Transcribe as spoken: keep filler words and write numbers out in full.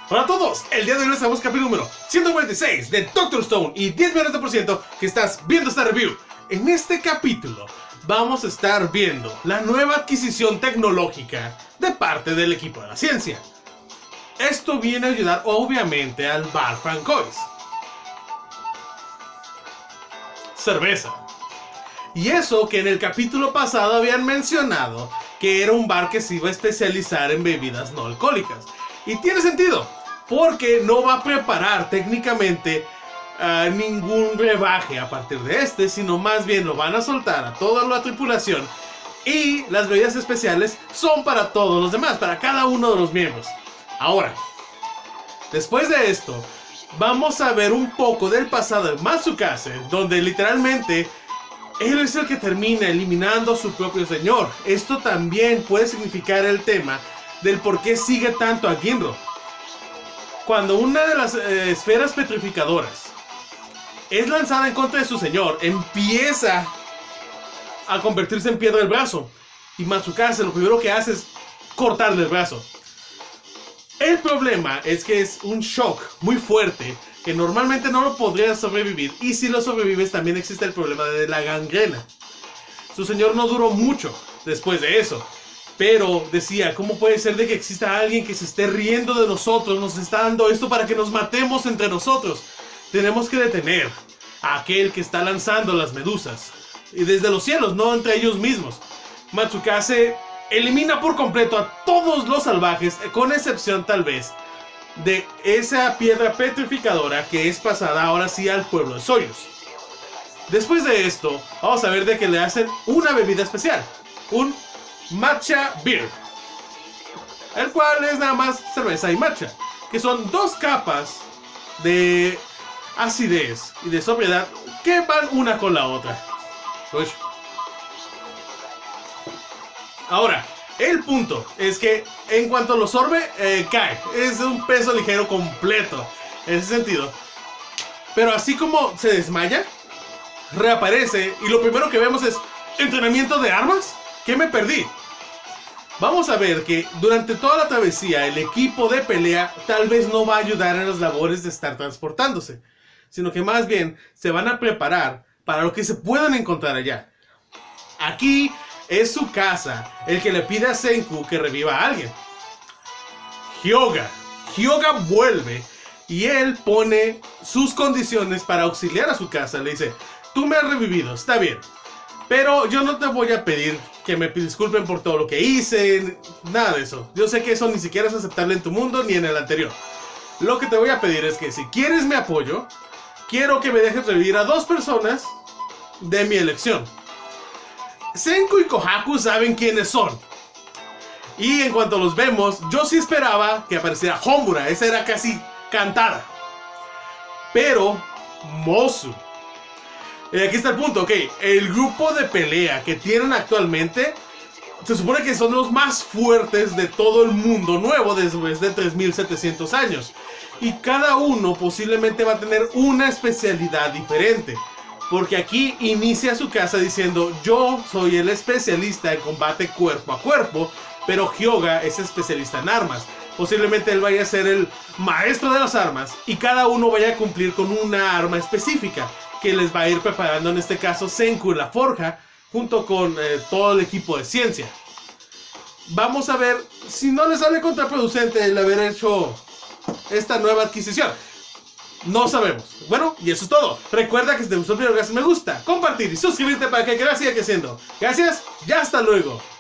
Hola a todos, el día de hoy estamos en capítulo número ciento cuarenta y seis de Doctor Stone y diez millones de por ciento que estás viendo esta review. En este capítulo vamos a estar viendo la nueva adquisición tecnológica de parte del equipo de la ciencia. Esto viene a ayudar obviamente al bar Francois. Cerveza. Y eso que en el capítulo pasado habían mencionado que era un bar que se iba a especializar en bebidas no alcohólicas. Y tiene sentido, porque no va a preparar técnicamente uh, ningún brebaje a partir de este, sino más bien lo van a soltar a toda la tripulación. Y las bebidas especiales son para todos los demás, para cada uno de los miembros. Ahora, después de esto, vamos a ver un poco del pasado de Matsukase, donde literalmente él es el que termina eliminando a su propio señor. Esto también puede significar el tema del por qué sigue tanto a Ginro. Cuando una de las eh, esferas petrificadoras es lanzada en contra de su señor, empieza a convertirse en piedra el brazo. Y Matsukase lo primero que hace es cortarle el brazo. El problema es que es un shock muy fuerte que normalmente no lo podría sobrevivir, y si lo sobrevives también existe el problema de la gangrena. Su señor no duró mucho después de eso, pero decía, ¿cómo puede ser de que exista alguien que se esté riendo de nosotros? Nos está dando esto para que nos matemos entre nosotros. Tenemos que detener a aquel que está lanzando las medusas, y desde los cielos, no entre ellos mismos. Matsukase elimina por completo a todos los salvajes, con excepción tal vez de esa piedra petrificadora que es pasada ahora sí al pueblo de Soyuz. Después de esto, vamos a ver de que le hacen una bebida especial, un matcha beer, el cual es nada más cerveza y matcha, que son dos capas de acidez y de sobriedad que van una con la otra. Uy. Ahora, el punto es que en cuanto lo sorbe, eh, cae. Es un peso ligero completo, en ese sentido. Pero así como se desmaya, reaparece y lo primero que vemos es entrenamiento de armas. ¿Qué me perdí? Vamos a ver que durante toda la travesía el equipo de pelea tal vez no va a ayudar en las labores de estar transportándose, sino que más bien se van a preparar para lo que se puedan encontrar allá. Aquí es su casa el que le pide a Senku que reviva a alguien. Hyoga. Hyoga vuelve y él pone sus condiciones para auxiliar a su casa. Le dice, tú me has revivido, está bien, pero yo no te voy a pedir que me disculpen por todo lo que hice, nada de eso. Yo sé que eso ni siquiera es aceptable en tu mundo ni en el anterior. Lo que te voy a pedir es que si quieres mi apoyo, quiero que me dejes revivir a dos personas de mi elección. Senku y Kohaku saben quiénes son, y en cuanto los vemos, yo sí esperaba que apareciera Homura. Esa era casi cantada. Pero Mozu. Y aquí está el punto, ok. El grupo de pelea que tienen actualmente se supone que son los más fuertes de todo el mundo nuevo después de tres mil setecientos años, y cada uno posiblemente va a tener una especialidad diferente. Porque aquí inicia su casa diciendo, yo soy el especialista en combate cuerpo a cuerpo, pero Hyoga es especialista en armas. Posiblemente él vaya a ser el maestro de las armas y cada uno vaya a cumplir con una arma específica que les va a ir preparando, en este caso Senku en la forja, junto con eh, todo el equipo de ciencia. Vamos a ver si no les sale contraproducente el haber hecho esta nueva adquisición. No sabemos. Bueno, y eso es todo. Recuerda que si te gustó el video, gracias me gusta, compartir y suscribirte para que el canal siga creciendo. Gracias y hasta luego.